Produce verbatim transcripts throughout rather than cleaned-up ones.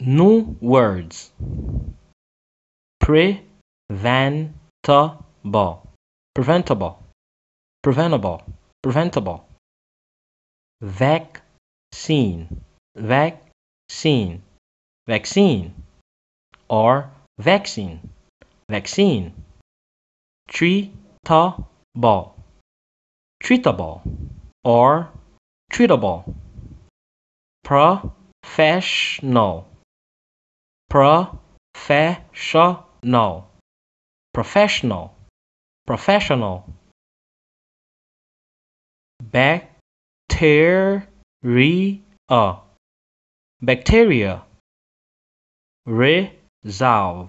New words. Preventable. Preventable. Preventable. Preventable. Vaccine. Vaccine. Vaccine. Or vaccine. Vaccine. Treatable. Treatable. Or treatable. Professional. Professional. Professional. Professional. Bacteria. Bacteria. Resolve.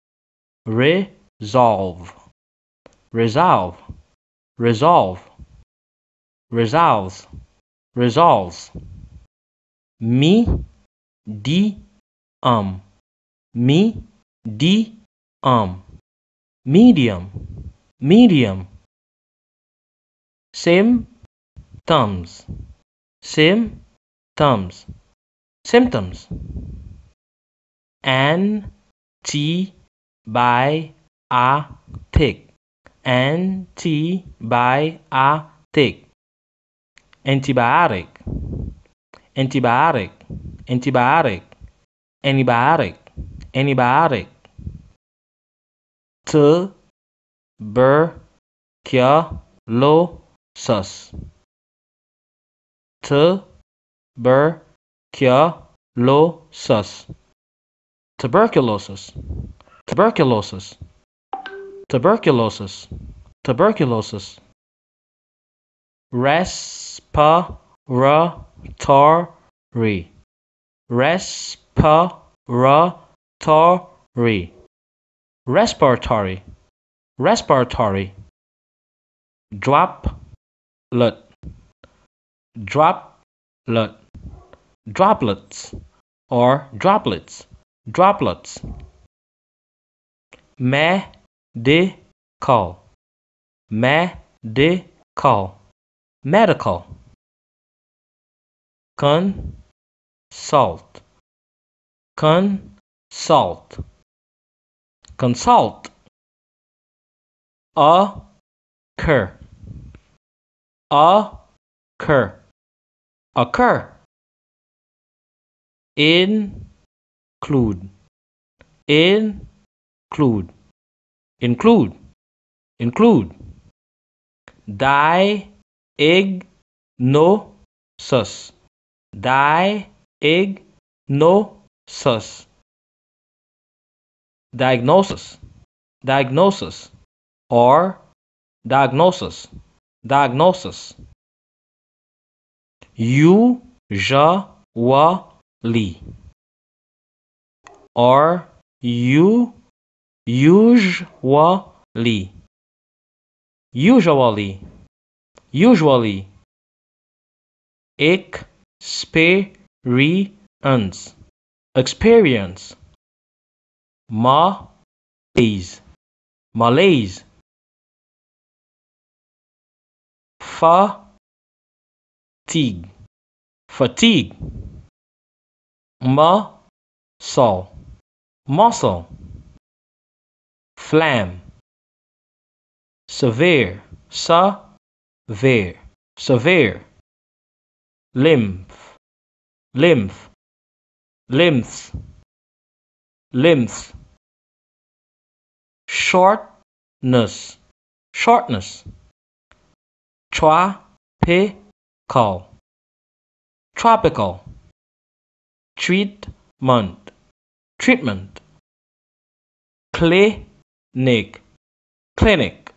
Resolve. Resolve. Resolve. Resolves. Resolves. Medium. Medium. Medium. Medium. Symptoms. Symptoms. Symptoms. Antibiotic. Antibiotic. Antibiotic. Antibiotic. Antibiotic. Antibiotic. Antibiotic. Tuberculosis. Tuberculosis. Tuberculosis. Tuberculosis. Tuberculosis. Tuberculosis. Respiratory. Respiratory. Respiratory. Respiratory. Droplet. Droplet. Droplets. Or droplets. Droplets. Medical. Medical. Medical. Consult. Consult. Consult. Occur. Occur. Occur. Include. Include. Include. Include. Diagnosis. Diagnosis. Diagnosis. Diagnosis. Or diagnosis. Diagnosis. Usually. Or you usually. Usually. Usually. Experience. Experience. Malaise. Malaise. Fatigue. Fatigue. Muscle. Muscle. Phlegm. Severe. Severe. Severe. Lymph. Lymph. Lymph. Lymph. Shortness. Shortness. Tropical. Tropical. Treatment. Treatment. Clinic. Clinic.